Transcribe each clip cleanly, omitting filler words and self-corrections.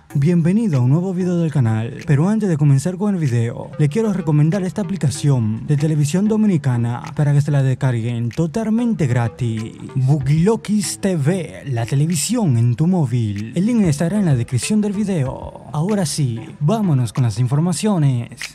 Bienvenido a un nuevo video del canal, pero antes de comenzar con el video, le quiero recomendar esta aplicación de televisión dominicana para que se la descarguen totalmente gratis. Bugilokis TV, la televisión en tu móvil. El link estará en la descripción del video. Ahora sí, vámonos con las informaciones.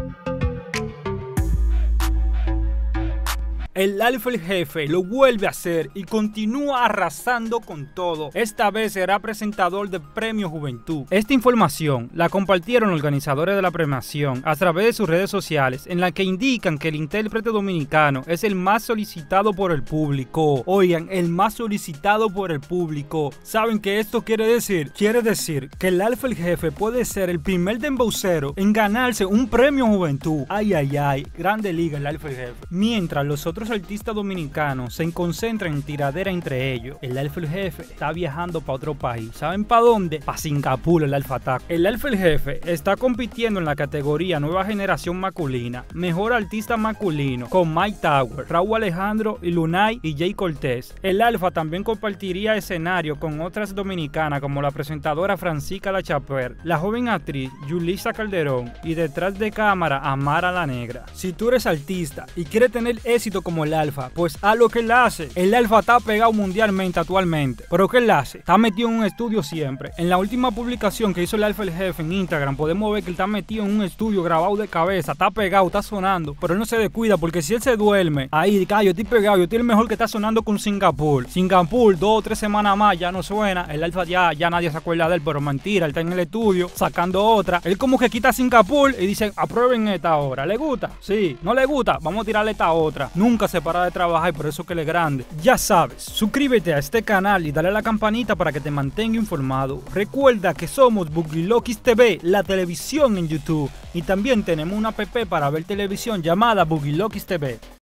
El Alfa el Jefe lo vuelve a hacer y continúa arrasando con todo. Esta vez será presentador de Premio Juventud. Esta información la compartieron organizadores de la premiación a través de sus redes sociales, en la que indican que el intérprete dominicano es el más solicitado por el público. Oigan, el más solicitado por el público. ¿Saben qué esto quiere decir? Quiere decir que el Alfa el Jefe puede ser el primer dembowcero en ganarse un Premio Juventud. Ay, ay, ay, grande liga el Alfa el Jefe. Mientras los otros artistas dominicanos se concentran en tiradera entre ellos, el Alfa el Jefe está viajando para otro país. ¿Saben para dónde? Para Singapur, el Alfa Attack. El Alfa el Jefe está compitiendo en la categoría Nueva Generación Masculina, Mejor Artista Masculino, con Mike Tower, Raúl Alejandro y Lunay y Jay Cortés. El Alfa también compartiría escenario con otras dominicanas como la presentadora Francisca La Chaper, la joven actriz Yulisa Calderón y detrás de cámara Amara la Negra. Si tú eres artista y quieres tener éxito como el Alfa, pues haz lo que él hace. El Alfa está pegado mundialmente actualmente, pero ¿qué él hace? Está metido en un estudio siempre. En la última publicación que hizo el Alfa el Jefe en Instagram podemos ver que él está metido en un estudio grabado de cabeza, está pegado, está sonando, pero él no se descuida, porque si él se duerme ahí, yo estoy pegado, yo estoy el mejor que está sonando con Singapur, 2 o 3 semanas más ya no suena, el Alfa ya nadie se acuerda de él, pero mentira, él está en el estudio sacando otra. Él como que quita Singapur y dice, aprueben esta ahora. ¿Le gusta? Sí. ¿No le gusta? Vamos a tirarle esta otra. Nunca se para de trabajar y por eso que él es grande. Ya sabes, suscríbete a este canal y dale a la campanita para que te mantenga informado. Recuerda que somos Bugilokis TV, la televisión en YouTube, y también tenemos una app para ver televisión llamada Bugilokis TV.